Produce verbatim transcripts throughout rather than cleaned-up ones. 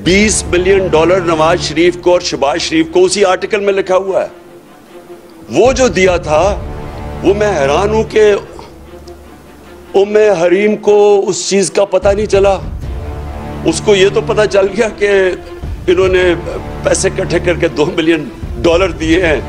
बीस billion dollar Nawaz Sharif को और शहबाज शरीफ को उसी आर्टिकल में लिखा हुआ है। वो जो दिया था वो मैं हैरान हूं कि उम्मे हरीम को उस चीज का पता नहीं चला। उसको ये तो पता चल गया कि इन्होंने पैसे इकट्ठे करके दो बिलियन डॉलर दिए हैं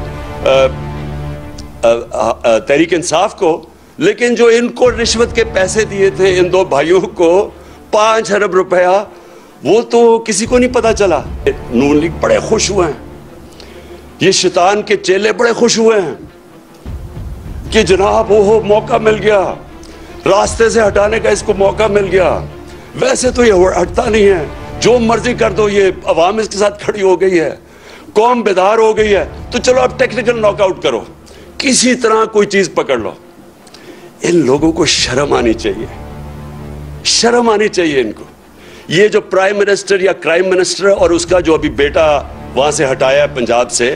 तहरीक इंसाफ को, लेकिन जो इनको रिश्वत के पैसे दिए थे इन दो भाइयों को पांच अरब रुपया, वो तो किसी को नहीं पता चला। नून लीग बड़े खुश हुए हैं, ये शैतान के चेले बड़े खुश हुए हैं कि जनाब वो मौका मिल गया, रास्ते से हटाने का इसको मौका मिल गया। वैसे तो ये हटता नहीं है, जो मर्जी कर दो, ये अवाम इसके साथ खड़ी हो गई है, कौम बेदार हो गई है, तो चलो अब टेक्निकल नॉकआउट करो, किसी तरह कोई चीज पकड़ लो। इन लोगों को शर्म आनी चाहिए, शर्म आनी चाहिए इनको। ये जो प्राइम मिनिस्टर या क्राइम मिनिस्टर और उसका जो अभी बेटा वहां से हटाया है पंजाब से,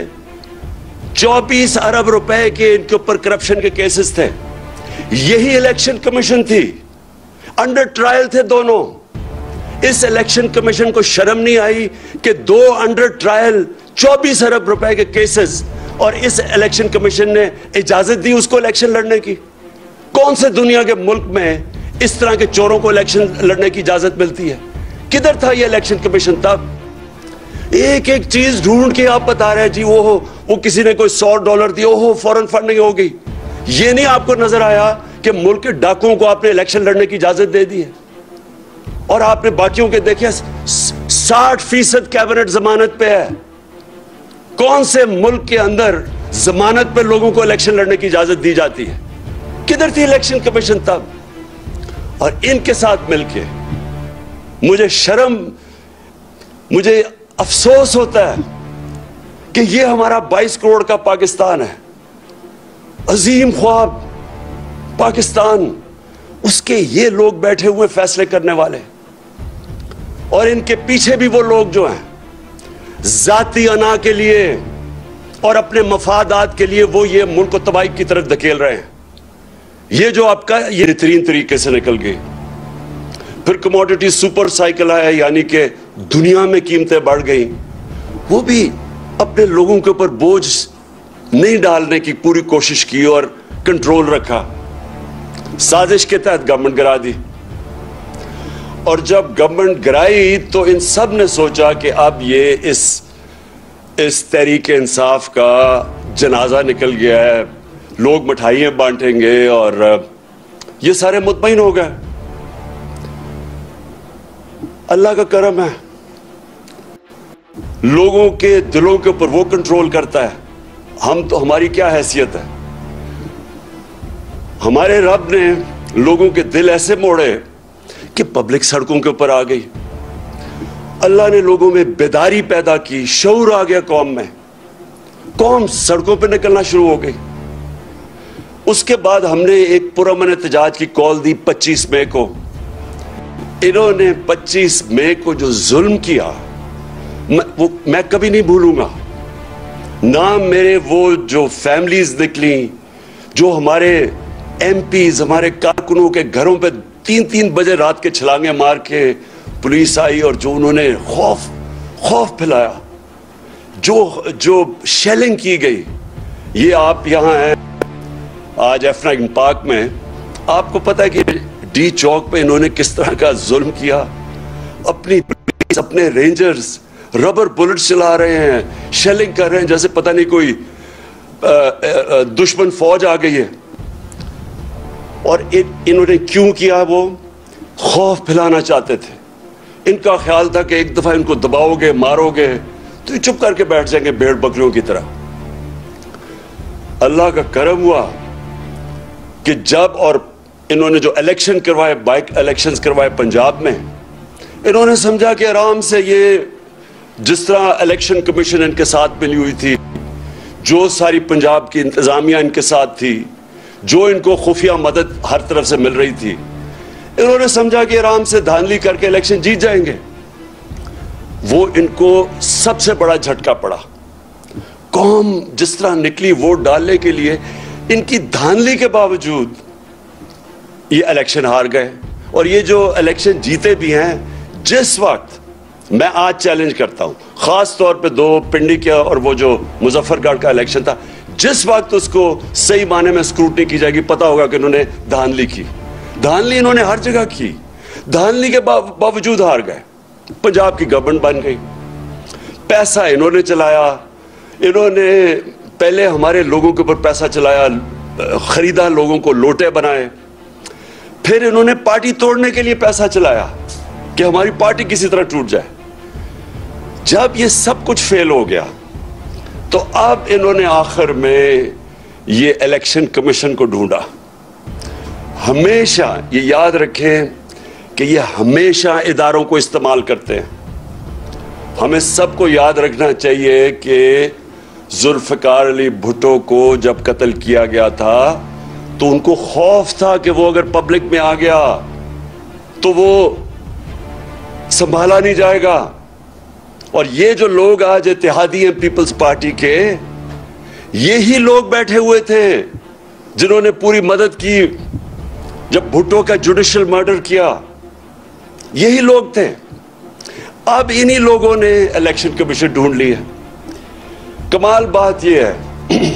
चौबीस अरब रुपए के इनके ऊपर करप्शन के केसेस थे। यही इलेक्शन कमीशन थी, अंडर ट्रायल थे दोनों। इस इलेक्शन कमीशन को शर्म नहीं आई कि दो अंडर ट्रायल चौबीस अरब रुपए के केसेस, और इस इलेक्शन कमीशन ने इजाजत दी उसको इलेक्शन लड़ने की। कौन से दुनिया के मुल्क में इस तरह के चोरों को इलेक्शन लड़ने की इजाजत मिलती है? किधर था ये इलेक्शन कमीशन तब? एक एक चीज ढूंढ के आप बता रहे हैं जी वो हो, वो किसी ने कोई सौ डॉलर दिया हो, फौरन फंडिंग हो गई। ये नहीं आपको नजर आया कि मुल्क के डाकुओं को आपने इलेक्शन लड़ने की इजाजत दे दी है, और आपने बाकियों के देखे साठ फीसद कैबिनेट जमानत पे है। कौन से मुल्क के अंदर जमानत पे लोगों को इलेक्शन लड़ने की इजाजत दी जाती है? किधर थी इलेक्शन कमीशन तब? और इनके साथ मिलके मुझे शर्म, मुझे अफसोस होता है कि ये हमारा बाईस करोड़ का पाकिस्तान है, अजीम ख्वाब पाकिस्तान, उसके ये लोग बैठे हुए फैसले करने वाले, और इनके पीछे भी वो लोग जो हैं जाती अना के लिए और अपने मफादात के लिए वो ये मुल्क को तबाही की तरफ धकेल रहे हैं। ये जो आपका ये बेहतरीन तरीके से निकल गई, फिर कमोडिटी सुपर साइकिल आया, यानी कि दुनिया में कीमतें बढ़ गई, वो भी अपने लोगों के ऊपर बोझ नहीं डालने की पूरी कोशिश की और कंट्रोल रखा। साजिश के तहत गवर्नमेंट गिरा दी, और जब गवर्नमेंट गिराई तो इन सब ने सोचा कि अब ये इस इस तहरीक इंसाफ का जनाजा निकल गया है, लोग मिठाइयाँ बांटेंगे, और ये सारे मुतमईन हो गए। अल्लाह का करम है, लोगों के दिलों के ऊपर वो कंट्रोल करता है। हम तो, हमारी क्या हैसियत है? हमारे रब ने लोगों के दिल ऐसे मोड़े कि पब्लिक सड़कों के ऊपर आ गई। अल्लाह ने लोगों में बेदारी पैदा की, शऊर आ गया कौम में, कौम सड़कों पर निकलना शुरू हो गई। उसके बाद हमने एक पुरअमन एहतजाज की कॉल दी पच्चीस मई को। इन्होंने पच्चीस मई को जो जुल्म किया, मैं, वो मैं कभी नहीं भूलूंगा। ना मेरे वो जो फैमिलीज निकली, जो हमारे एमपीज, हमारे कारकुनों के घरों पे तीन तीन बजे रात के छलांगे मार के पुलिस आई, और जो उन्होंने खौफ खौफ फैलाया, जो जो शेलिंग की गई। ये आप यहाँ हैं आज एफ नाइन पार्क में, आपको पता है कि डी चौक पे इन्होंने किस तरह का जुल्म किया। अपनी पुलिस, अपने रेंजर्स रबर बुलेट्स चला रहे हैं, शेलिंग कर रहे हैं जैसे पता नहीं कोई आ, आ, दुश्मन फौज आ गई है। और इन, इन्होंने क्यों किया? वो खौफ फैलाना चाहते थे। इनका ख्याल था कि एक दफा इनको दबाओगे, मारोगे तो ये चुप करके बैठ जाएंगे भेड़ बकरियों की तरह। अल्लाह का करम हुआ कि जब और इन्होंने जो इलेक्शन करवाए, बाइक इलेक्शंस करवाए पंजाब में, इन्होंने समझा कि आराम से ये जिस तरह इलेक्शन कमीशन इनके साथ मिली हुई थी, जो सारी पंजाब की इंतजामिया इनके साथ थी, जो इनको खुफिया मदद हर तरफ से मिल रही थी, इन्होंने समझा कि आराम से धांधली करके इलेक्शन जीत जाएंगे। वो इनको सबसे बड़ा झटका पड़ा। कौम जिस तरह निकली वोट डालने के लिए, इनकी धांधली के बावजूद ये इलेक्शन हार गए। और ये जो इलेक्शन जीते भी हैं, जिस वक्त मैं आज चैलेंज करता हूं, खास तौर पे दो पिंडी का और वो जो मुजफ्फरगढ़ का इलेक्शन था, जिस वक्त उसको सही माने में स्क्रूटनी की जाएगी, पता होगा कि इन्होंने धांधली की। धांधली इन्होंने हर जगह की, धांधली के बावजूद हार गए। पंजाब की गवर्नमेंट बन गई, पैसा इन्होंने चलाया, इन्होंने पहले हमारे लोगों के ऊपर पैसा चलाया, खरीदा, लोगों को लोटे बनाए, फिर इन्होंने पार्टी तोड़ने के लिए पैसा चलाया कि हमारी पार्टी किसी तरह टूट जाए। जब ये सब कुछ फेल हो गया तो अब इन्होंने आखिर में ये इलेक्शन कमीशन को ढूंढा। हमेशा ये याद रखें कि ये हमेशा इदारों को इस्तेमाल करते हैं। हमें सबको याद रखना चाहिए कि जुल्फ़िकार अली भुट्टो को जब कत्ल किया गया था तो उनको खौफ था कि वो अगर पब्लिक में आ गया तो वो संभाला नहीं जाएगा। और ये जो लोग आज इत्तेहादी हैं पीपल्स पार्टी के, यही लोग बैठे हुए थे जिन्होंने पूरी मदद की जब भुट्टो का जुडिशियल मर्डर किया, यही लोग थे। अब इन्हीं लोगों ने इलेक्शन कमीशन ढूंढ ली है। कमाल बात यह है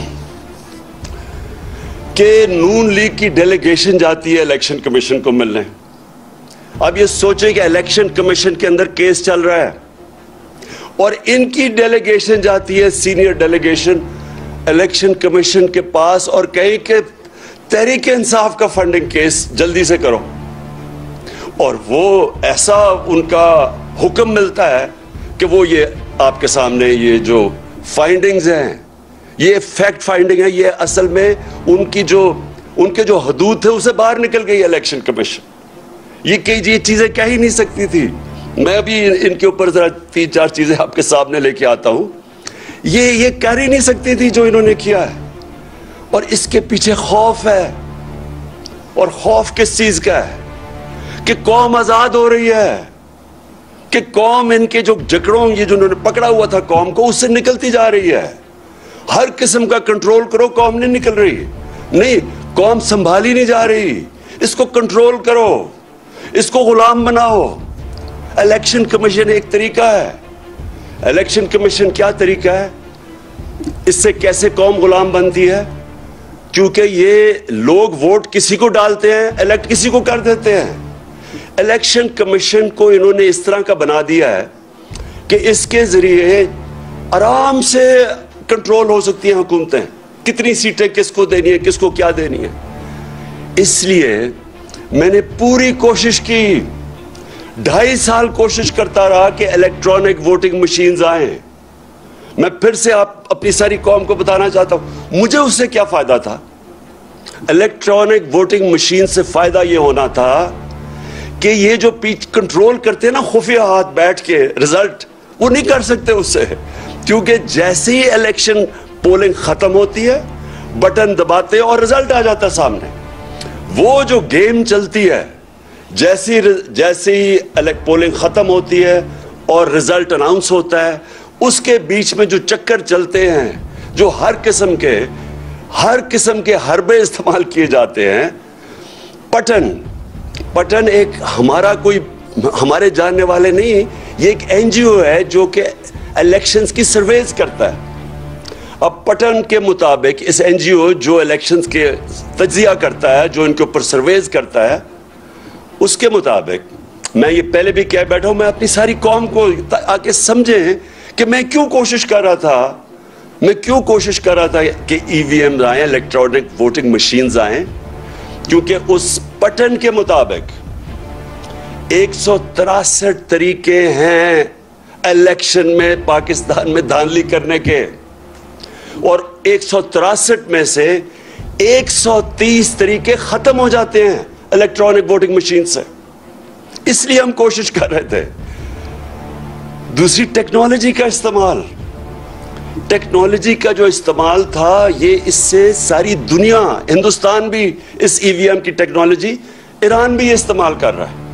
कि नून लीग की डेलीगेशन जाती है इलेक्शन कमीशन को मिलने। अब ये सोचें कि इलेक्शन कमीशन के अंदर केस चल रहा है और इनकी डेलीगेशन जाती है, सीनियर डेलीगेशन, इलेक्शन कमीशन के पास और कहीं के तहरीक इंसाफ का फंडिंग केस जल्दी से करो। और वो ऐसा उनका हुक्म मिलता है कि वो ये आपके सामने ये जो फाइंडिंग्स हैं, ये फैक्ट फाइंडिंग है, ये असल में उनकी जो उनके जो हदूद थे उसे बाहर निकल गई इलेक्शन कमीशन। ये कई ये चीजें कह ही नहीं सकती थी। मैं अभी इनके ऊपर जरा तीन चार चीजें आपके सामने लेके आता हूं। ये ये कर ही नहीं सकती थी जो इन्होंने किया है। और इसके पीछे खौफ है। और खौफ किस चीज का है? कि कौम आजाद हो रही है, कि कौम इनके जो जकड़ों ये जो उन्होंने पकड़ा हुआ था कौम को, उससे निकलती जा रही है। हर किस्म का कंट्रोल करो, कौम नहीं निकल रही। नहीं, कौम संभाली नहीं जा रही। इसको कंट्रोल करो, इसको गुलाम बनाओ। इलेक्शन कमीशन एक तरीका है। इलेक्शन कमीशन क्या तरीका है? इससे कैसे कौम गुलाम बनती है? क्योंकि ये लोग वोट किसी को डालते हैं, इलेक्ट किसी को कर देते हैं। इलेक्शन कमीशन को इन्होंने इस तरह का बना दिया है कि इसके जरिए आराम से कंट्रोल हो सकती हैं हुकूमतें, कितनी सीटें किसको देनी है, किसको क्या देनी है। इसलिए मैंने पूरी कोशिश की, ढाई साल कोशिश करता रहा कि इलेक्ट्रॉनिक वोटिंग मशीन्स आए। मैं फिर से आप अपनी सारी कौम को बताना चाहता हूं, मुझे उससे क्या फायदा था। इलेक्ट्रॉनिक वोटिंग मशीन से फायदा यह होना था कि ये जो पीछ कंट्रोल करते हैं ना खुफिया हाथ बैठ के रिजल्ट, वो नहीं कर सकते उससे। क्योंकि जैसे ही इलेक्शन पोलिंग खत्म होती है, बटन दबाते हैं और रिजल्ट आ जाता है सामने। वो जो गेम चलती है, जैसी जैसे ही पोलिंग खत्म होती है और रिजल्ट अनाउंस होता है, उसके बीच में जो चक्कर चलते हैं, जो हर किस्म के हर किस्म के हरबे इस्तेमाल किए जाते हैं। पटन पटन एक हमारा कोई हमारे जानने वाले नहीं, ये एक एनजीओ है जो कि इलेक्शंस की सर्वेज करता है। अब पटन के मुताबिक इस एनजीओ जो इलेक्शंस के तज्जिया करता है, जो इनके ऊपर सर्वेज करता है, उसके मुताबिक, मैं ये पहले भी कह बैठा हूं, मैं अपनी सारी कौम को आके समझें कि मैं क्यों कोशिश कर रहा था मैं क्यों कोशिश कर रहा था कि ईवीएम आए, इलेक्ट्रॉनिक वोटिंग मशीन्स आए। क्योंकि उस पटन के मुताबिक एक सौ तिरासठ तरीके हैं इलेक्शन में पाकिस्तान में धांधली करने के, और एक सौ तिरासठ में से एक सौ तीस तरीके खत्म हो जाते हैं इलेक्ट्रॉनिक वोटिंग मशीन से। इसलिए हम कोशिश कर रहे थे। दूसरी, टेक्नोलॉजी का इस्तेमाल टेक्नोलॉजी का जो इस्तेमाल था, ये इससे सारी दुनिया, हिंदुस्तान भी इस ईवीएम की टेक्नोलॉजी, ईरान भी ये इस्तेमाल कर रहा है।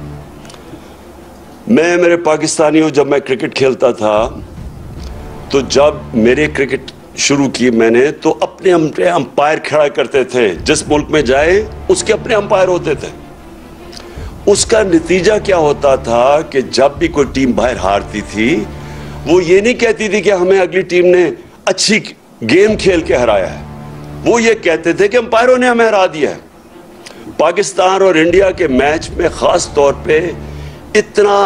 मैं मेरे पाकिस्तानियों, जब मैं क्रिकेट खेलता था तो जब मेरे क्रिकेट शुरू की मैंने, तो अपने अपने अंपायर खड़ा करते थे। जिस मुल्क में जाए उसके अपने अंपायर होते थे। उसका नतीजा क्या होता था कि जब भी कोई टीम बाहर हारती थी, वो ये नहीं कहती थी कि हमें अगली टीम ने अच्छी गेम खेल के हराया है, वो ये कहते थे कि अंपायरों ने हमें हरा दिया है। पाकिस्तान और इंडिया के मैच में खास तौर पे इतना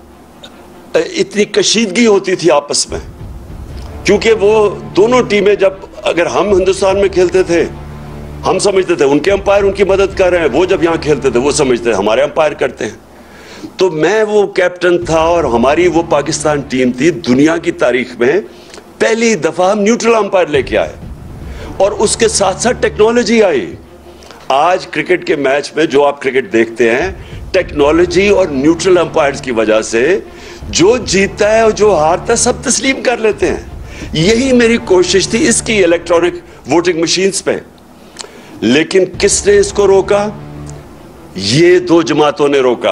इतनी कशीदगी होती थी आपस में, क्योंकि वो दोनों टीमें, जब अगर हम हिंदुस्तान में खेलते थे हम समझते थे उनके अंपायर उनकी मदद कर रहे हैं, वो जब यहाँ खेलते थे वो समझते थे हमारे अंपायर करते हैं। तो मैं वो कैप्टन था और हमारी वो पाकिस्तान टीम थी, दुनिया की तारीख में पहली दफा हम न्यूट्रल अंपायर लेके आए और उसके साथ साथ टेक्नोलॉजी आई। आज क्रिकेट के मैच में जो आप क्रिकेट देखते हैं, टेक्नोलॉजी और न्यूट्रल अंपायर्स की वजह से जो जीतता है और जो हारता है सब तस्लीम कर लेते हैं। यही मेरी कोशिश थी इसकी इलेक्ट्रॉनिक वोटिंग मशीन्स पे। लेकिन किसने इसको रोका? ये दो जमातों ने रोका।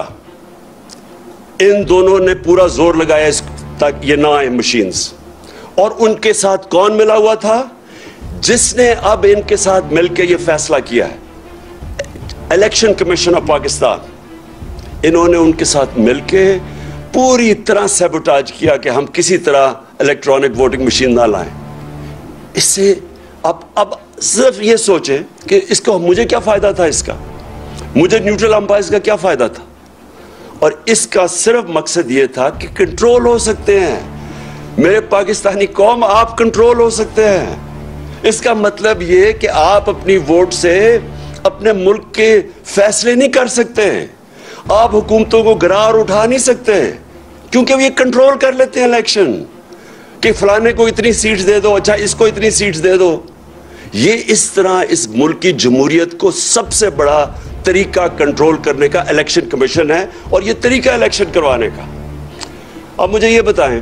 इन दोनों ने पूरा जोर लगाया इस तक ये ना आए मशीन्स। और उनके साथ कौन मिला हुआ था? जिसने अब इनके साथ मिलकर ये फैसला किया है, इलेक्शन कमीशन ऑफ पाकिस्तान। इन्होंने उनके साथ मिलकर पूरी तरह सैबोटाज किया कि हम किसी तरह इलेक्ट्रॉनिक वोटिंग मशीन ना लाएं। इससे अब अब सिर्फ ये सोचें कि इसको मुझे क्या फायदा था, इसका मुझे न्यूट्रल अंपायर्स का क्या फायदा था। और इसका सिर्फ मकसद ये था कि कंट्रोल हो सकते हैं मेरे पाकिस्तानी कौम, आप कंट्रोल हो सकते हैं। इसका मतलब ये कि आप अपनी वोट से अपने मुल्क के फैसले नहीं कर सकते हैं, आप हुकूमतों को गिरा और उठा नहीं सकते, क्योंकि ये कंट्रोल कर लेते हैं इलेक्शन कि फलाने को इतनी सीट्स दे दो, अच्छा इसको इतनी सीट्स दे दो। ये इस तरह इस मुल्क की जमहूरियत को सबसे बड़ा तरीका कंट्रोल करने का इलेक्शन कमीशन है और ये तरीका इलेक्शन करवाने का। अब मुझे ये बताएं,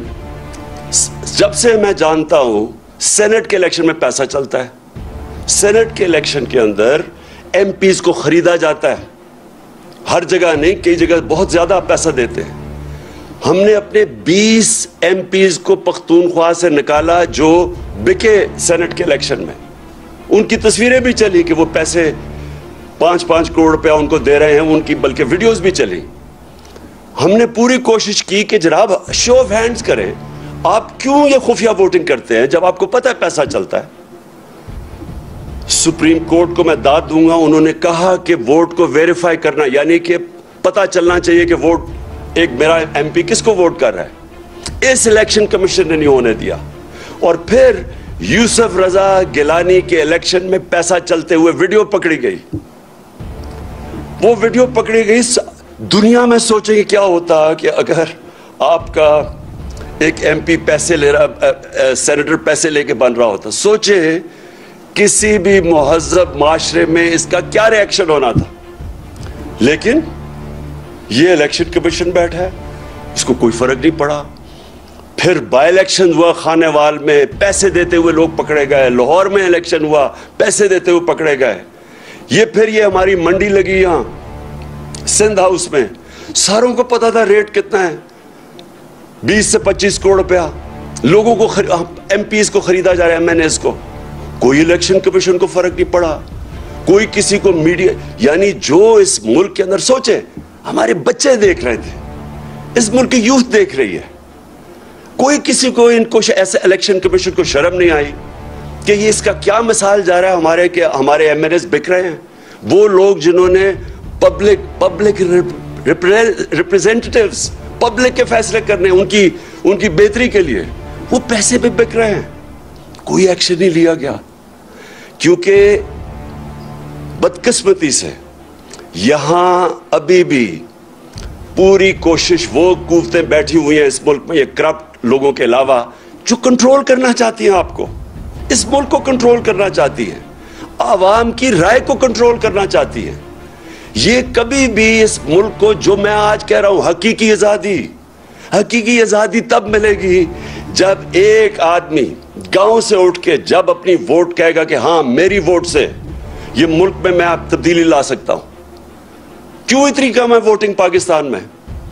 जब से मैं जानता हूं सेनेट के इलेक्शन में पैसा चलता है, सेनेट के इलेक्शन के अंदर एमपीज को खरीदा जाता है, हर जगह नहीं, कई जगह बहुत ज्यादा पैसा देते हैं। हमने अपने बीस एमपीज को पख्तूनख्वा से निकाला जो बिके सेनेट के इलेक्शन में। उनकी तस्वीरें भी चली कि वो पैसे पांच पांच करोड़ रुपया उनको दे रहे हैं, उनकी बल्कि वीडियोस भी चली। हमने पूरी कोशिश की कि जनाब शो ऑफ हैंड्स करें, आप क्यों ये खुफिया वोटिंग करते हैं जब आपको पता है पैसा चलता है। सुप्रीम कोर्ट को मैं दाद दूंगा, उन्होंने कहा कि वोट को वेरीफाई करना, यानी कि पता चलना चाहिए कि वोट एक मेरा एमपी किसको वोट कर रहा है। इस इलेक्शन कमीशन ने नहीं होने दिया। और फिर यूसुफ रजा गिलानी के इलेक्शन में पैसा चलते हुए वीडियो पकड़ी गई। वो वीडियो पकड़ी गई, दुनिया में सोचेंगे क्या होता कि अगर आपका एक एमपी पैसे ले रहा, सेनेटर पैसे लेके बन रहा होता। सोचे किसी भी मुहज़्ज़ब माशरे में इसका क्या रिएक्शन होना था। लेकिन ये इलेक्शन कमीशन बैठा है, इसको कोई फर्क नहीं पड़ा। फिर बाई इलेक्शन हुआ खानेवाल में, पैसे देते हुए लोग पकड़े गए। लाहौर में इलेक्शन हुआ, पैसे देते हुए पकड़े गए। ये फिर ये हमारी मंडी लगी यहाँ सिंध हाउस में, सारों को पता था रेट कितना है, बीस से पच्चीस करोड़ रुपया लोगों को एमपीज को खरीदा जा रहा है, एमएनएस को। कोई इलेक्शन कमीशन को फर्क नहीं पड़ा, कोई किसी को मीडिया, यानी जो इस मुल्क के अंदर, सोचे हमारे बच्चे देख रहे थे, इस मुल्क की यूथ देख रही है, कोई किसी को इनको ऐसे इलेक्शन कमीशन को शर्म नहीं आई कि ये इसका क्या मिसाल जा रहा है हमारे के हमारे एमएनएस बिक रहे हैं। वो लोग जिन्होंने पब्लिक पब्लिक रिप्रेजेंटेटिव्स पब्लिक के फैसले करने, उनकी उनकी बेहतरी के लिए, वो पैसे पे बिक रहे हैं। कोई एक्शन नहीं लिया गया, क्योंकि बदकिस्मती से यहां अभी भी पूरी कोशिश, वो कुव्वतें बैठी हुई हैं इस मुल्क में, ये करप्ट लोगों के अलावा, जो कंट्रोल करना चाहती हैं आपको, इस मुल्क को कंट्रोल करना चाहती है, आवाम की राय को कंट्रोल करना चाहती है। ये कभी भी इस मुल्क को, जो मैं आज कह रहा हूं, हकीकी आजादी, हकीकी आजादी तब मिलेगी जब एक आदमी गांव से उठ के जब अपनी वोट कहेगा कि हाँ मेरी वोट से ये मुल्क में मैं आप तब्दीली ला सकता हूं। क्यों इतनी कम है वोटिंग पाकिस्तान में?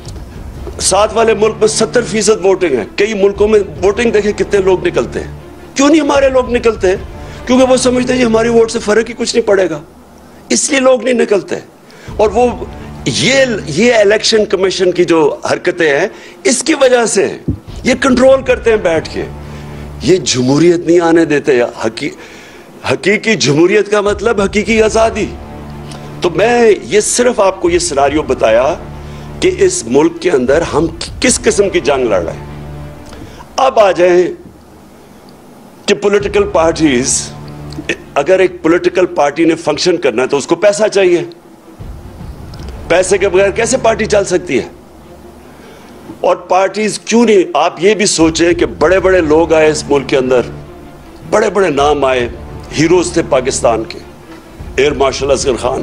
साथ वाले मुल्क में सत्तर फीसद वोटिंग है, कई मुल्कों में वोटिंग देखे कितने लोग निकलते हैं। क्यों नहीं हमारे लोग निकलते? क्योंकि वो समझते हैं हमारी वोट से फर्क ही कुछ नहीं पड़ेगा, इसलिए लोग नहीं निकलते। और वो ये ये इलेक्शन कमीशन की जो हरकतें हैं इसकी वजह से ये कंट्रोल करते हैं बैठ के। ये जमहूरियत नहीं आने देते। हकी हकीकी जमहूरियत का मतलब हकीकी आजादी। तो मैं ये सिर्फ आपको ये सिनारियो बताया कि इस मुल्क के अंदर हम किस किस्म की जंग लड़ रहे हैं। अब आ जाएं कि पॉलिटिकल पार्टीज, अगर एक पॉलिटिकल पार्टी ने फंक्शन करना है तो उसको पैसा चाहिए। पैसे के बगैर कैसे पार्टी चल सकती है? और पार्टीज क्यों नहीं, आप ये भी सोचें कि बड़े बड़े लोग आए इस मुल्क के अंदर, बड़े बड़े नाम आए, हीरोज थे पाकिस्तान के, air marshal Asghar Khan,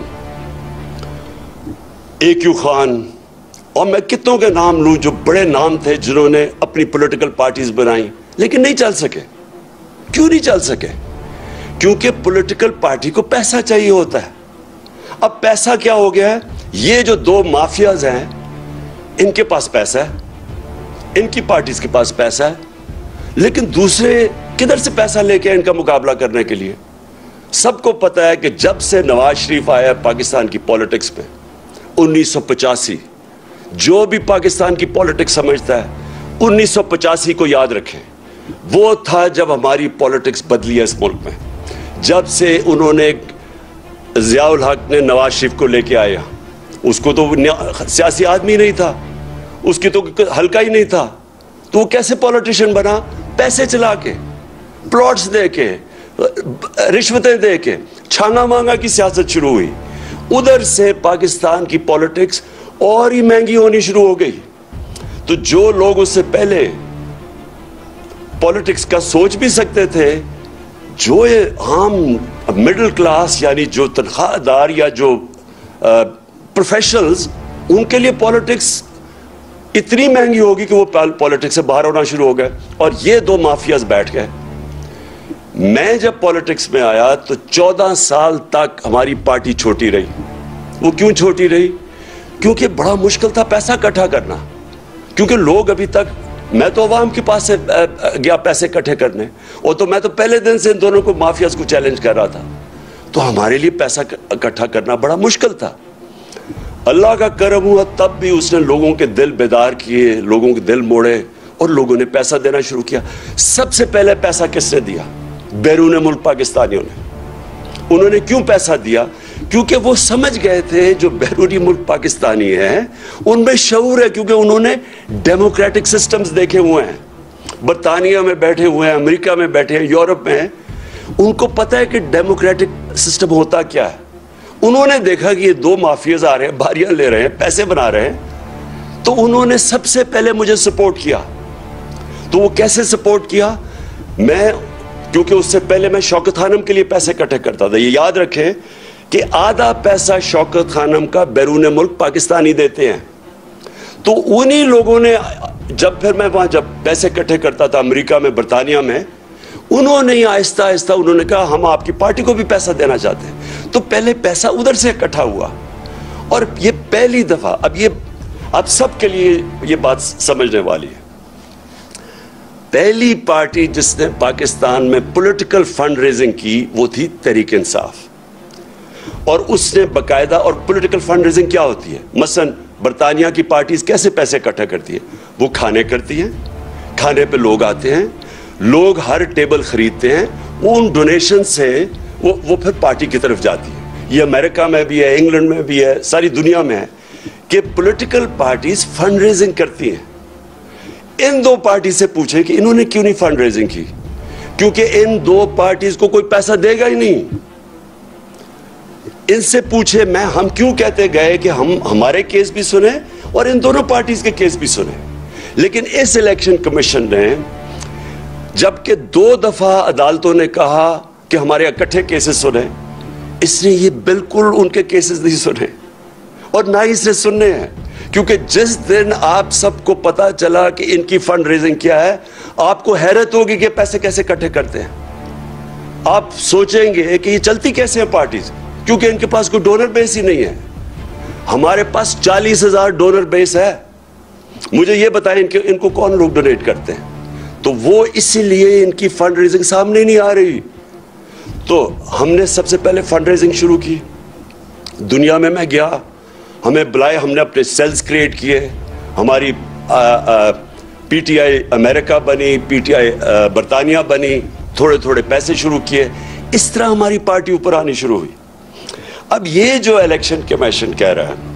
A Q Khan, और मैं कितनों के नाम लूं जो बड़े नाम थे जिन्होंने अपनी पॉलिटिकल पार्टीज बनाई, लेकिन नहीं चल सके। क्यों नहीं चल सके? क्योंकि पॉलिटिकल पार्टी को पैसा चाहिए होता है। अब पैसा क्या हो गया है? ये जो दो माफियाज हैं इनके पास पैसा है, इनकी पार्टीज के पास पैसा है, लेकिन दूसरे किधर से पैसा लेके इनका मुकाबला करने के लिए? सबको पता है कि जब से नवाज शरीफ आया पाकिस्तान की पॉलिटिक्स में उन्नीस सौ पचासी, जो भी पाकिस्तान की पॉलिटिक्स समझता है उन्नीस सौ पचासी को याद रखें। वो था जब हमारी पॉलिटिक्स बदली है इस मुल्क में। जब से उन्होंने ज़ियाउल हक ने नवाज शरीफ को लेके आया, उसको तो सियासी आदमी नहीं था, उसकी तो हल्का ही नहीं था, तो वो कैसे पॉलिटिशियन बना? पैसे चला के, प्लॉट्स दे के, रिश्वतें दे के, छांगा मांगा की सियासत शुरू हुई। उधर से पाकिस्तान की पॉलिटिक्स और ही महंगी होनी शुरू हो गई। तो जो लोग उससे पहले पॉलिटिक्स का सोच भी सकते थे, जो ये आम मिडिल क्लास यानी जो तनख्वाहदार या जो प्रोफेशनल्स, उनके लिए पॉलिटिक्स इतनी महंगी होगी कि वो पॉलिटिक्स से बाहर होना शुरू हो गए। और ये दो माफियाज बैठ गए। मैं जब पॉलिटिक्स में आया तो चौदह साल तक हमारी पार्टी छोटी रही। वो क्यों छोटी रही? क्योंकि बड़ा मुश्किल था पैसा इकट्ठा करना। क्योंकि लोग अभी तक, मैं तो अवाम के पास से गया पैसे इकट्ठे करने, और तो मैं तो पहले दिन से इन दोनों को माफियाज को चैलेंज कर रहा था। तो हमारे लिए पैसा इकट्ठा करना बड़ा मुश्किल था। अल्लाह का करम हुआ, तब भी उसने लोगों के दिल बेदार किए, लोगों के दिल मोड़े, और लोगों ने पैसा देना शुरू किया। सबसे पहले पैसा किसने दिया? बैरून मुल्क पाकिस्तानियों ने। उन्होंने क्यों पैसा दिया? क्योंकि वो समझ गए थे जो बैरूनी मुल्क पाकिस्तानी हैं उनमें शऊर है, क्योंकि उन्होंने डेमोक्रेटिक सिस्टम्स देखे हुए हैं। बरतानिया में बैठे हुए हैं, अमेरिका में बैठे हैं, यूरोप में हैं। उनको पता है कि डेमोक्रेटिक सिस्टम होता क्या है। उन्होंने देखा कि ये दो माफियाज आ रहे हैं, बारियां ले रहे हैं, पैसे बना रहे हैं, तो उन्होंने सबसे पहले मुझे सपोर्ट किया। तो वो कैसे सपोर्ट किया? मैं, क्योंकि उससे पहले मैं शौकत खानम के लिए पैसे इकट्ठे करता था। ये याद रखें कि आधा पैसा शौकत खानम का बैरून मुल्क पाकिस्तानी देते हैं। तो उन्हीं लोगों ने, जब फिर मैं वहां जब पैसे इकट्ठे करता था अमेरिका में, बरतानिया में, उन्होंने ही आहिस्ता आहिस्ता उन्होंने कहा हम आपकी पार्टी को भी पैसा देना चाहते हैं। तो पहले पैसा उधर से इकट्ठा हुआ, और ये पहली दफा, अब ये आप सबके लिए ये बात समझने वाली है, पहली पार्टी जिसने पाकिस्तान में पॉलिटिकल फंड रेजिंग की वो थी तहरीक इंसाफ। और उसने बकायदा, और पॉलिटिकल फंड रेजिंग क्या होती है? मसलन बरतानिया की पार्टीज कैसे पैसे इकट्ठा करती है? वो खाने करती हैं, खाने पे लोग आते हैं, लोग हर टेबल खरीदते हैं, वो उन डोनेशन से वो वो फिर पार्टी की तरफ जाती है। ये अमेरिका में भी है, इंग्लैंड में भी है, सारी दुनिया में है कि पॉलिटिकल पार्टीज फंड रेजिंग करती हैं। इन दो पार्टी से पूछे कि इन्होंने क्यों नहीं फंड रेजिंग की? क्योंकि इन दो पार्टीज को कोई पैसा देगा ही नहीं। इनसे पूछे मैं हम क्यों कहते गए कि हम हमारे केस भी सुने और इन दोनों पार्टीज के केस भी सुने। लेकिन इस इलेक्शन कमीशन ने, जबकि दो दफा अदालतों ने कहा कि हमारे इकट्ठे केसेस सुने, इसने ये बिल्कुल उनके केसेस नहीं सुने और ना ही इसने सुनने हैं। क्योंकि जिस दिन आप सबको पता चला कि इनकी फंड रेजिंग क्या है, आपको हैरत होगी कि पैसे कैसे इकट्ठे करते हैं। आप सोचेंगे कि ये चलती कैसे है पार्टीज, क्योंकि इनके पास कोई डोनर बेस ही नहीं है। हमारे पास चालीस हजार डोनर बेस है। मुझे ये बताएं इनके इनको कौन लोग डोनेट करते हैं? तो वो इसीलिए इनकी फंड रेजिंग सामने नहीं आ रही। तो हमने सबसे पहले फंड रेजिंग शुरू की। दुनिया में मैं गया, हमें बुलाए, हमने अपने सेल्स क्रिएट किए, हमारी पीटीआई अमेरिका बनी, पीटीआई बरतानिया बनी, थोड़े थोड़े पैसे शुरू किए, इस तरह हमारी पार्टी ऊपर आनी शुरू हुई। अब ये जो इलेक्शन कमीशन कह रहा है,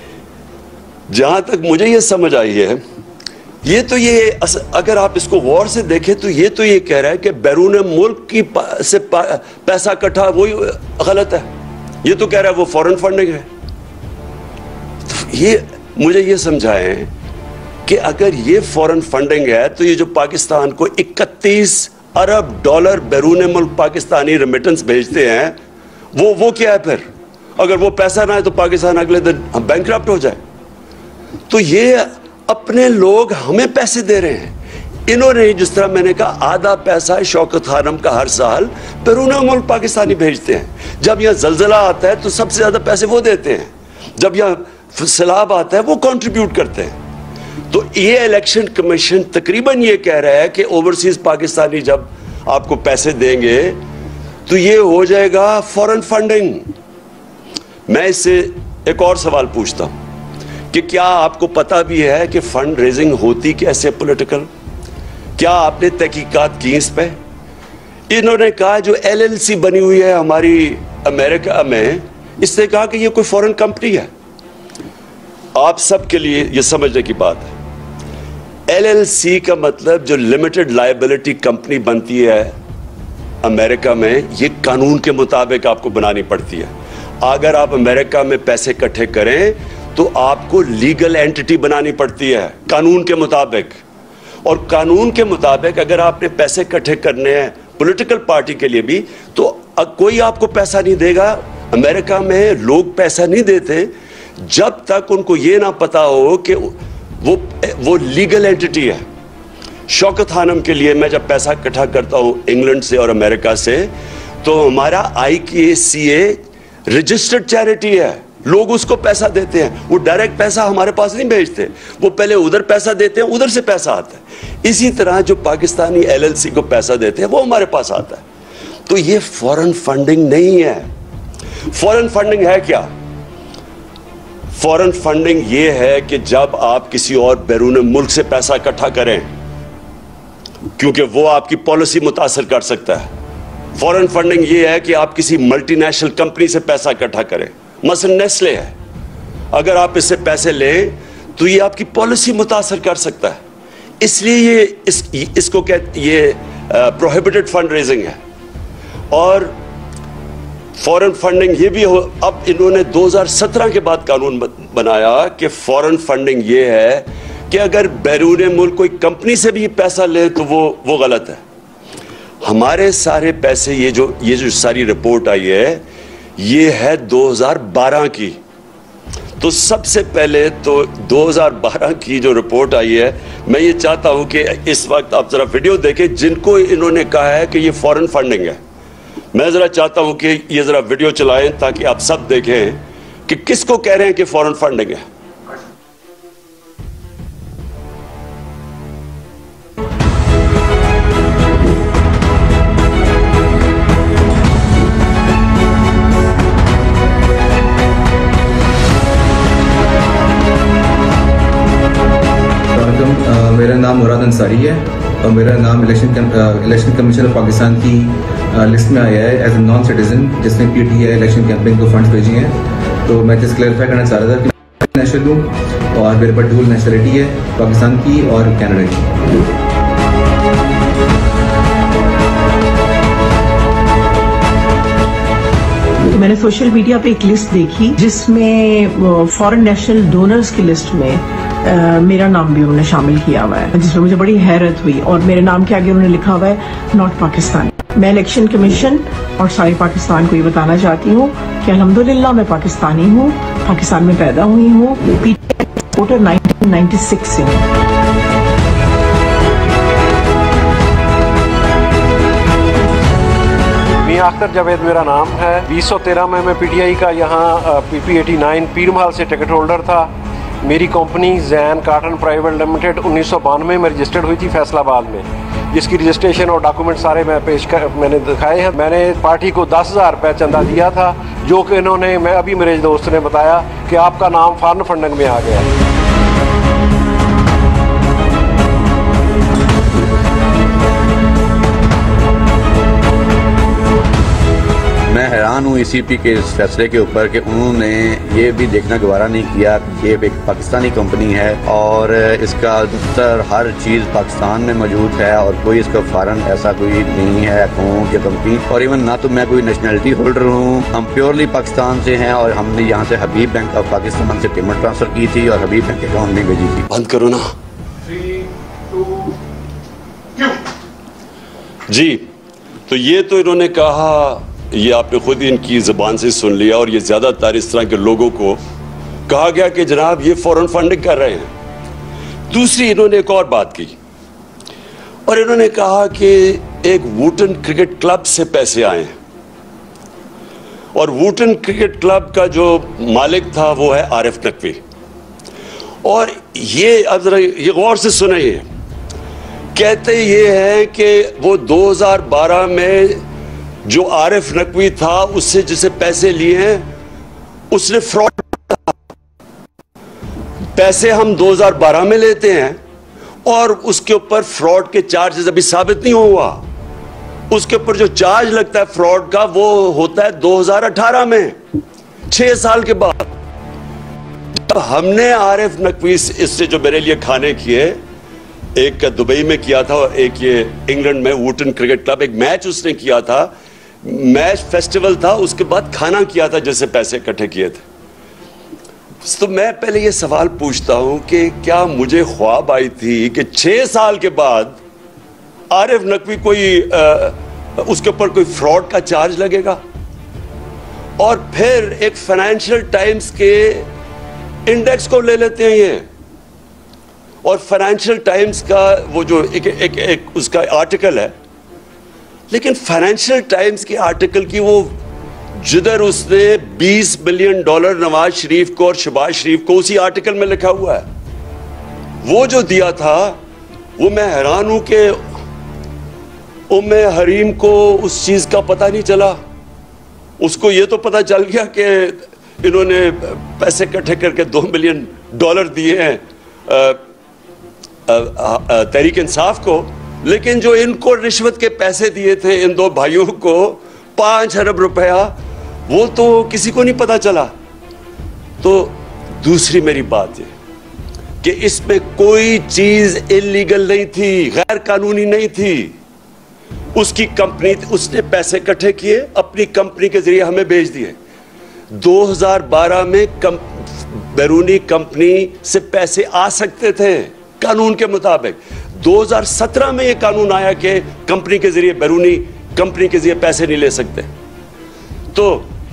जहां तक मुझे ये समझ आई है, ये तो ये अगर आप इसको गौर से देखें तो ये तो ये कह रहा है कि बैरून मुल्क की पा, से पा, पैसा इकट्ठा, वही गलत है। ये तो कह रहा है वो फॉरेन फंडिंग है। तो ये मुझे ये समझाएं कि अगर ये फॉरेन फंडिंग है तो ये जो पाकिस्तान को इकतीस अरब डॉलर बैरून मुल्क पाकिस्तानी रेमिटेंस भेजते हैं, वो वो क्या है फिर? अगर वो पैसा ना है तो पाकिस्तान अगले दिन बैंकरप्ट हो जाए। तो ये अपने लोग हमें पैसे दे रहे हैं। इन्होंने, जिस तरह मैंने कहा, आधा पैसा शौकत खानम का हर साल बैरून मुल्क पाकिस्तानी भेजते हैं। जब यहाँ जलजला आता है तो सबसे ज्यादा पैसे वो देते हैं, जब यहाँ सैलाब आता है वो कंट्रीब्यूट करते हैं। तो ये इलेक्शन कमीशन तकरीबन ये कह रहा है कि ओवरसीज पाकिस्तानी जब आपको पैसे देंगे तो ये हो जाएगा फॉरेन फंडिंग। मैं इससे एक और सवाल पूछता हूं कि क्या आपको पता भी है कि फंड रेजिंग होती कैसे पॉलिटिकल? क्या आपने तहकीकात की इस पे? इन्होंने कहा जो एलएलसी बनी हुई है हमारी अमेरिका में, इसने कहा कि ये कोई फॉरेन कंपनी है। आप सबके लिए ये समझने की बात है, एलएलसी का मतलब जो लिमिटेड लायबिलिटी कंपनी बनती है अमेरिका में, ये कानून के मुताबिक आपको बनानी पड़ती है। अगर आप अमेरिका में पैसे इकट्ठे करें तो आपको लीगल एंटिटी बनानी पड़ती है कानून के मुताबिक। और कानून के मुताबिक अगर आपने पैसे इकट्ठे करने हैं पॉलिटिकल पार्टी के लिए भी, तो कोई आपको पैसा नहीं देगा। अमेरिका में लोग पैसा नहीं देते जब तक उनको ये ना पता हो कि वो वो लीगल एंटिटी है। शौकत खानम के लिए मैं जब पैसा इकट्ठा करता हूं इंग्लैंड से और अमेरिका से, तो हमारा आई के सी ए रजिस्टर्ड चैरिटी है, लोग उसको पैसा देते हैं। वो डायरेक्ट पैसा हमारे पास नहीं भेजते, वो पहले उधर पैसा देते हैं, उधर से पैसा आता है। इसी तरह जो पाकिस्तानी एलएलसी को पैसा देते हैं वो हमारे पास आता है। तो ये फॉरेन फंडिंग नहीं है। फॉरेन फंडिंग है क्या? फॉरेन फंडिंग ये है कि जब आप किसी और बैरून मुल्क से पैसा इकट्ठा करें, क्योंकि वो आपकी पॉलिसी मुतासर कर सकता है। फॉरेन फंडिंग ये है कि आप किसी मल्टीनेशनल कंपनी से पैसा इकट्ठा करें, मसलन नेस्ले है, अगर आप इससे पैसे लें तो ये आपकी पॉलिसी मुतासर कर सकता है, इसलिए ये इस, इसको कहते ये प्रोहिबिटेड फंड रेजिंग है। और फॉरेन फंडिंग ये भी हो, अब इन्होंने दो हज़ार सत्रह के बाद कानून बनाया कि फॉरेन फंडिंग ये है कि अगर बैरून मुल्क कोई कंपनी से भी पैसा ले तो वो वो गलत है। हमारे सारे पैसे, ये जो ये जो सारी रिपोर्ट आई है, ये है दो हज़ार बारह की। तो सबसे पहले तो दो हज़ार बारह की जो रिपोर्ट आई है, मैं ये चाहता हूं कि इस वक्त आप जरा वीडियो देखें जिनको इन्होंने कहा है कि ये फॉरेन फंडिंग है। मैं जरा चाहता हूं कि ये जरा वीडियो चलाएं ताकि आप सब देखें कि किसको कह रहे हैं कि फॉरेन फंडिंग है। मेरा नाम मुराद अंसारी है और मेरा नाम election election commission of Pakistan की लिस्ट में आया है एज ए नॉन सिटीजन, जिसने पीटीआई इलेक्शन कैंपेन को फंड्स भेजी हैं। तो मैं जस्ट क्लैरिफाई करना चाह रहा था कि नेशनल हूँ और मेरे पास डुअल नेशनलिटी है, पाकिस्तान की और कनाडा की। मैंने सोशल मीडिया पे एक लिस्ट देखी जिसमें फॉरेन नेशनल डोनर्स की लिस्ट में Uh, मेरा नाम भी उन्होंने शामिल किया हुआ है, जिसमें मुझे बड़ी हैरत हुई। और मेरे नाम के आगे उन्होंने लिखा हुआ है नॉट पाकिस्तानी। मैं इलेक्शन कमीशन और सारे पाकिस्तान को ये बताना चाहती हूँ कि अल्हम्दुलिल्लाह मैं पाकिस्तानी हूँ, पाकिस्तान में पैदा हुई हूँ, PTI voter nineteen ninety six से हूँ। मियां अख्तर जावेद मेरा नाम है। बीस सौ तेरह में मैं पीटीआई का यहाँ पीपी एटी नाइन पीर महल से टिकट होल्डर था। मेरी company Jain cotton private limited उन्नीस सौ बानवे में रजिस्टर्ड हुई थी फैसलाबाद में, जिसकी रजिस्ट्रेशन और डॉक्यूमेंट सारे मैं पेश कर मैंने दिखाए हैं। मैंने पार्टी को दस हज़ार रुपये चंदा दिया था, जो कि इन्होंने, मैं अभी मेरे दोस्त ने बताया कि आपका नाम फॉरेन फंडिंग में आ गया। मैं हैरान हूँ ईसीपी के इस फैसले के ऊपर कि उन्होंने ये भी देखना गवारा नहीं किया कि ये एक पाकिस्तानी कंपनी है और इसका दफ्तर हर चीज़ पाकिस्तान में मौजूद है और कोई इसका फॉरेन ऐसा कोई नहीं है अकाउंट या कंपनी। और इवन ना तो मैं कोई नेशनलिटी होल्डर हूँ, हम प्योरली पाकिस्तान से हैं और हमने यहाँ से हबीब बैंक ऑफ पाकिस्तान से पेमेंट ट्रांसफ़र की थी और हबीब बैंक अकाउंट में भेजी थी। बंद करो ना जी। तो ये तो इन्होंने कहा, ये आपने खुद इनकी ज़बान से सुन लिया और ये ज़्यादातर इस तरह के लोगों को कहा गया कि जनाब ये फॉरेन फंडिंग कर रहे हैं। दूसरी इन्होंने एक और बात की और इन्होंने कहा कि एक वुटन क्रिकेट क्लब से पैसे आए हैं और वुटन क्रिकेट क्लब का जो मालिक था वो है आरिफ नकवी। और ये अब जरा ये गौर से सुनिए, कहते ये हैं कि वो दो हज़ार बारह में जो आरिफ नकवी था उससे जिसे पैसे लिए हैं उसने फ्रॉड, पैसे हम दो हज़ार बारह में लेते हैं और उसके ऊपर फ्रॉड के चार्जेस अभी साबित नहीं हुआ। उसके ऊपर जो चार्ज लगता है फ्रॉड का वो होता है दो हज़ार अठारह में, छह साल के बाद। जब हमने आरिफ नकवी इससे जो मेरे लिए खाने किए, एक दुबई में किया था और एक ये इंग्लैंड में वुटन क्रिकेट क्लब, एक मैच उसने किया था, मैच फेस्टिवल था, उसके बाद खाना किया था जिससे पैसे इकट्ठे किए थे। तो मैं पहले ये सवाल पूछता हूं कि क्या मुझे ख्वाब आई थी कि छह साल के बाद आरिफ नकवी कोई आ, उसके ऊपर कोई फ्रॉड का चार्ज लगेगा? और फिर एक फाइनेंशियल टाइम्स के इंडेक्स को ले लेते हैं ये, और फाइनेंशियल टाइम्स का वो जो एक, एक, एक उसका आर्टिकल है, लेकिन फाइनेंशियल टाइम्स के आर्टिकल की वो जिधर उसने बीस बिलियन डॉलर नवाज शरीफ को और शहबाज शरीफ को उसी आर्टिकल में लिखा हुआ है, वो जो दिया था वो मैं हैरान हूं कि उम्मे हरीम को उस चीज का पता नहीं चला। उसको ये तो पता चल गया कि इन्होंने पैसे इकट्ठे करके दो मिलियन डॉलर दिए हैं तहरीक इंसाफ को, लेकिन जो इनको रिश्वत के पैसे दिए थे इन दो भाइयों को पांच अरब रुपया, वो तो किसी को नहीं पता चला। तो दूसरी मेरी बात है कि इसमें कोई चीज इलीगल नहीं थी, गैर कानूनी नहीं थी। उसकी कंपनी, उसने पैसे इकट्ठे किए, अपनी कंपनी के जरिए हमें भेज दिए। दो हज़ार बारह में कम, बैरूनी कंपनी से पैसे आ सकते थे कानून के मुताबिक। दो हज़ार सत्रह में यह कानून आया कि कंपनी के जरिए, बैरूनी कंपनी के जरिए पैसे नहीं ले सकते। तो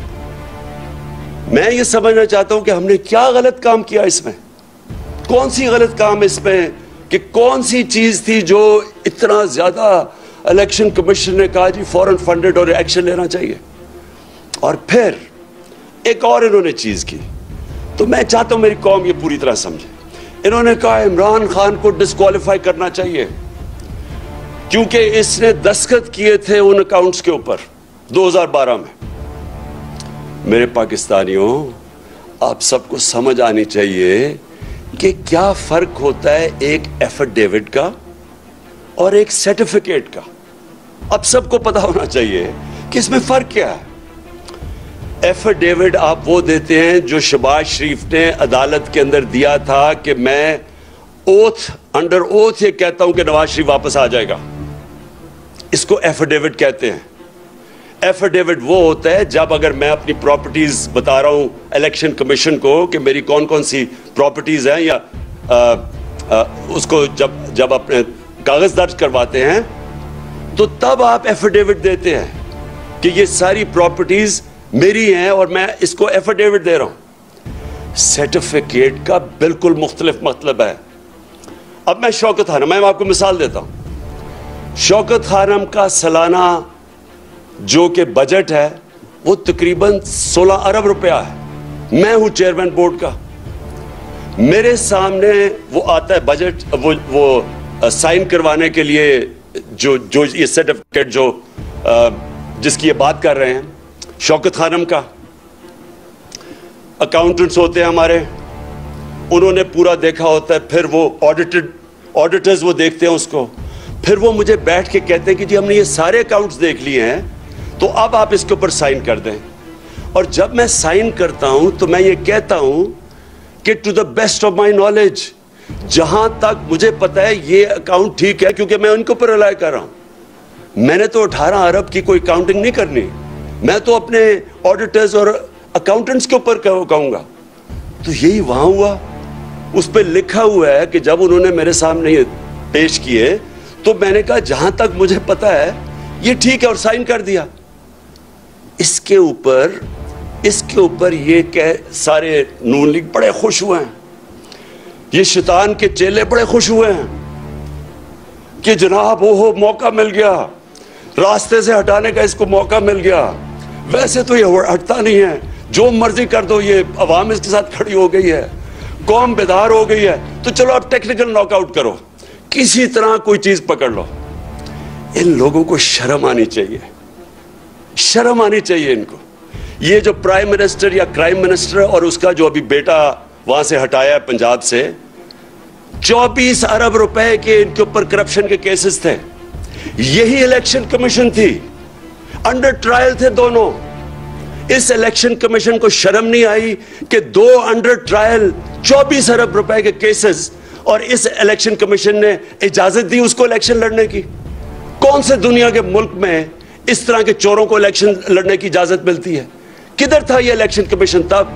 मैं ये समझना चाहता हूं कि हमने क्या गलत काम किया इसमें, कौन सी गलत काम इसमें, कि कौन सी चीज थी जो इतना ज्यादा इलेक्शन कमीशन ने कहा जी फॉरेन फंडेड और एक्शन लेना चाहिए। और फिर एक और इन्होंने चीज की, तो मैं चाहता हूं मेरी कौम ये पूरी तरह समझे। इन्होंने कहा इमरान खान को डिस्क्वालीफाई करना चाहिए क्योंकि इसने दस्तखत किए थे उन अकाउंट्स के ऊपर दो हज़ार बारह में। मेरे पाकिस्तानियों, आप सबको समझ आनी चाहिए कि क्या फर्क होता है एक एफिडेविट का और एक सर्टिफिकेट का। अब सबको पता होना चाहिए कि इसमें फर्क क्या है। एफिडेविट आप वो देते हैं जो शहबाज शरीफ ने अदालत के अंदर दिया था कि मैं ओथ, अंडर ओथ ये कहता हूं कि नवाज शरीफ वापस आ जाएगा, इसको एफिडेविट कहते हैं। एफिडेविट वो होता है जब अगर मैं अपनी प्रॉपर्टीज बता रहा हूं इलेक्शन कमीशन को कि मेरी कौन कौन सी प्रॉपर्टीज हैं, या आ, आ, उसको जब जब अपने कागज दर्ज करवाते हैं तो तब आप एफिडेविट देते हैं कि ये सारी प्रॉपर्टीज मेरी हैं और मैं इसको एफिडेविट दे रहा हूं। सर्टिफिकेट का बिल्कुल मुख्तलिफ मतलब है। अब मैं शौकत खानम, मैं आपको मिसाल देता हूं। शौकत खानम का सालाना जो कि बजट है वो तकरीबन सोलह अरब रुपया है। मैं हूं चेयरमैन बोर्ड का, मेरे सामने वो आता है बजट, वो वो साइन करवाने के लिए जो जो ये सर्टिफिकेट जो आ, जिसकी ये बात कर रहे हैं शौकत खानम का, अकाउंटेंट्स होते हैं हमारे, उन्होंने पूरा देखा होता है, फिर वो ऑडिटेड ऑडिटर्स वो देखते हैं उसको, फिर वो मुझे बैठ के कहते हैं कि जी हमने ये सारे अकाउंट्स देख लिए हैं, तो अब आप इसके ऊपर साइन कर दें। और जब मैं साइन करता हूं तो मैं ये कहता हूं कि to the best of my knowledge, जहां तक मुझे पता है ये अकाउंट ठीक है, क्योंकि मैं उनके ऊपर रिलाय कर रहा हूं। मैंने तो अठारह अरब की कोई काउंटिंग नहीं करनी, मैं तो अपने ऑडिटर्स और अकाउंटेंट्स के ऊपर कहूंगा। तो यही वहां हुआ, उस पर लिखा हुआ है कि जब उन्होंने मेरे सामने ये पेश किए तो मैंने कहा जहां तक मुझे पता है ये ठीक है, और साइन कर दिया। इसके ऊपर इसके ऊपर ये कह सारे नून लीग बड़े खुश हुए हैं, ये शैतान के चेले बड़े खुश हुए हैं कि जनाब ओहो मौका मिल गया, रास्ते से हटाने का इसको मौका मिल गया। वैसे तो ये हटता नहीं है, जो मर्जी कर दो, ये अवाम इसके साथ खड़ी हो गई है, कौम बेदार हो गई है, तो चलो अब टेक्निकल नॉकआउट करो, किसी तरह कोई चीज पकड़ लो। इन लोगों को शर्म आनी चाहिए, शर्म आनी चाहिए इनको। ये जो प्राइम मिनिस्टर या क्राइम मिनिस्टर और उसका जो अभी बेटा वहां से हटाया है पंजाब से, चौबीस अरब रुपए के इनके ऊपर करप्शन के केसेस थे। यही इलेक्शन कमीशन थी, अंडर ट्रायल थे दोनों। इस इलेक्शन कमीशन को शर्म नहीं आई कि दो अंडर ट्रायल चौबीस अरब रुपए के केसेस, और इस इलेक्शन कमीशन ने इजाजत दी उसको इलेक्शन लड़ने की। कौन से दुनिया के मुल्क में इस तरह के चोरों को इलेक्शन लड़ने की इजाजत मिलती है? किधर था ये इलेक्शन कमीशन तब?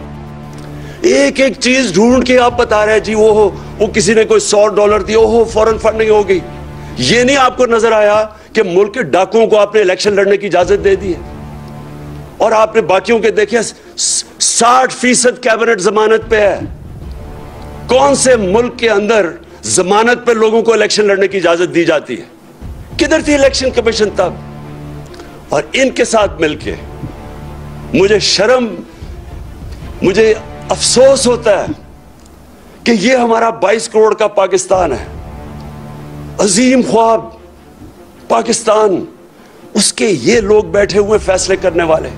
एक एक चीज ढूंढ के आप बता रहे हैं जी वो वो किसी ने कोई सौ डॉलर दिया, हो फौरन फंडिंग हो गई। ये नहीं आपको नजर आया कि मुल्क के डाकुओं को आपने इलेक्शन लड़ने की इजाजत दे दी है, और आपने बाकियों के देखे साठ फीसद कैबिनेट जमानत पे है। कौन से मुल्क के अंदर जमानत पे लोगों को इलेक्शन लड़ने की इजाजत दी जाती है? किधर थी इलेक्शन कमीशन तब? और इनके साथ मिलके मुझे शर्म, मुझे अफसोस होता है कि ये हमारा बाईस करोड़ का पाकिस्तान है, अजीम ख्वाब पाकिस्तान, उसके ये लोग बैठे हुए फैसले करने वाले,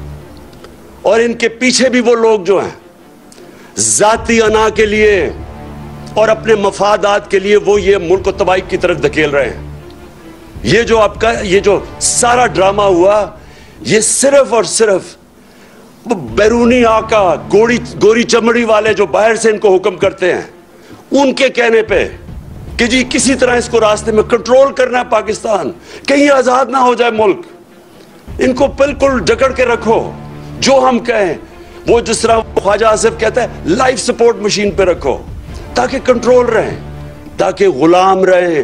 और इनके पीछे भी वो लोग जो हैं जाती अना के लिए और अपने मफादात के लिए वो ये मुल्क को तबाही की तरफ धकेल रहे हैं। ये जो आपका ये जो सारा ड्रामा हुआ, ये सिर्फ और सिर्फ बैरूनी आका, गोरी गोरी चमड़ी वाले जो बाहर से इनको हुक्म करते हैं, उनके कहने पे कि जी किसी तरह इसको रास्ते में कंट्रोल करना है पाकिस्तान, कहीं आजाद ना हो जाए मुल्क, इनको बिल्कुल जकड़ के रखो। जो हम कहें वो, जिस तरह ख्वाजा आसिफ कहता है, लाइफ सपोर्ट मशीन पे रखो ताकि कंट्रोल रहे, ताकि गुलाम रहे।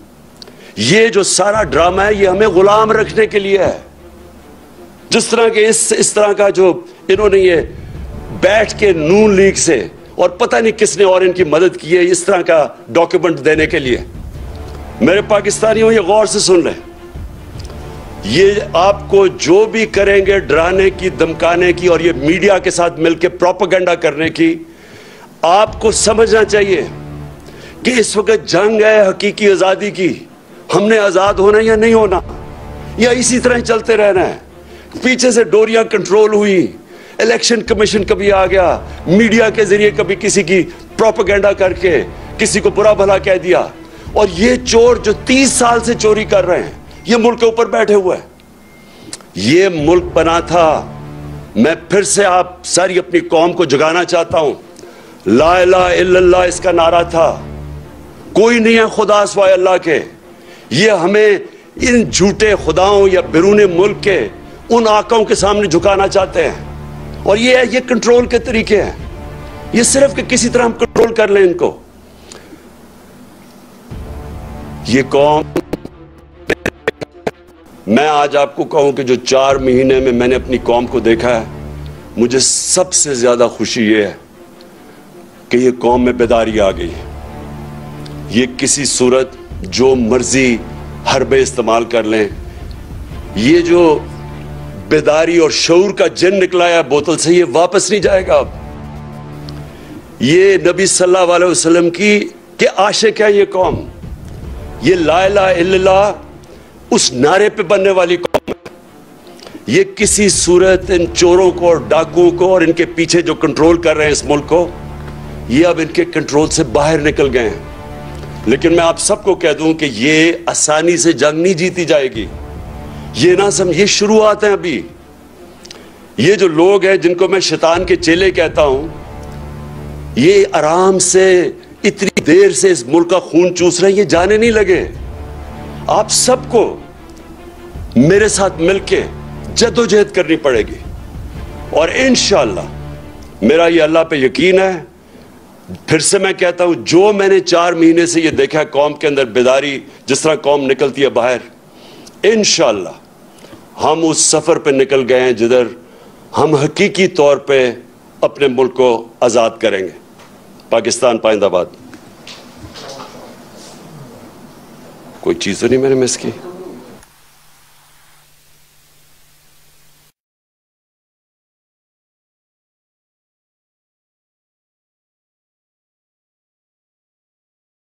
ये जो सारा ड्रामा है ये हमें गुलाम रखने के लिए है। जिस तरह के इस इस तरह का जो इन्होंने ये बैठ के नून लीग से और पता नहीं किसने और इनकी मदद की है इस तरह का डॉक्यूमेंट देने के लिए। मेरे पाकिस्तानियों ये गौर से सुन लें, ये आपको जो भी करेंगे डराने की, धमकाने की और ये मीडिया के साथ मिलकर प्रोपेगेंडा करने की, आपको समझना चाहिए कि इस वक्त जंग है हकीकी आजादी की। हमने आजाद होना या नहीं होना, या इसी तरह चलते रहना है। पीछे से डोरियां कंट्रोल हुई, इलेक्शन कमीशन कभी आ गया, मीडिया के जरिए कभी किसी की प्रोपेगेंडा करके किसी को बुरा भला कह दिया, और ये चोर जो तीस साल से चोरी कर रहे हैं ये मुल्क के ऊपर बैठे हुए हैं। ये मुल्क बना था, मैं फिर से आप सारी अपनी कौम को जगाना चाहता हूं, ला इलाहा इल्लल्लाह इसका नारा था, कोई नहीं है खुदा सिवाय अल्लाह के। ये हमें इन झूठे खुदाओं या बैरूने मुल्क के उन आकाओं के सामने झुकाना चाहते हैं, और ये ये कंट्रोल के तरीके हैं। ये सिर्फ कि किसी तरह हम कंट्रोल कर लें इनको। ये कौम, मैं आज आपको कहूं कि जो चार महीने में मैंने अपनी कौम को देखा है, मुझे सबसे ज्यादा खुशी ये है कि ये कौम में बेदारी आ गई है। ये किसी सूरत जो मर्जी हरबे इस्तेमाल कर लें, ये जो बेदारी और शऊर का जिन निकला है बोतल से, ये वापस नहीं जाएगा। अब ये नबी सल्लल्लाहु अलैहि वसल्लम की के आशिक है ये कौम। ये ला इलाहा इल्लल्लाह उस नारे पे बनने वाली कौम है। ये किसी सूरत इन चोरों को और डाकुओं को और इनके पीछे जो कंट्रोल कर रहे हैं इस मुल्क को, ये अब इनके कंट्रोल से बाहर निकल गए हैं। लेकिन मैं आप सबको कह दूं कि ये आसानी से जंग नहीं जीती जाएगी। ये ना समझ, ये शुरुआत है अभी। ये जो लोग हैं जिनको मैं शैतान के चेले कहता हूं, ये आराम से इतनी देर से इस मुल्क का खून चूस रहे हैं, ये जाने नहीं लगे। आप सबको मेरे साथ मिलके जद्दोजहद करनी पड़ेगी और इंशाअल्लाह मेरा ये अल्लाह पे यकीन है। फिर से मैं कहता हूं, जो मैंने चार महीने से ये देखा कौम के अंदर बेदारी, जिस तरह कौम निकलती है बाहर, इंशाअल्लाह हम उस सफर पे निकल गए हैं जिधर हम हकीकी तौर पे अपने मुल्क को आजाद करेंगे। पाकिस्तान पाइंदाबाद। कोई चीज तो नहीं मैंने मिस की।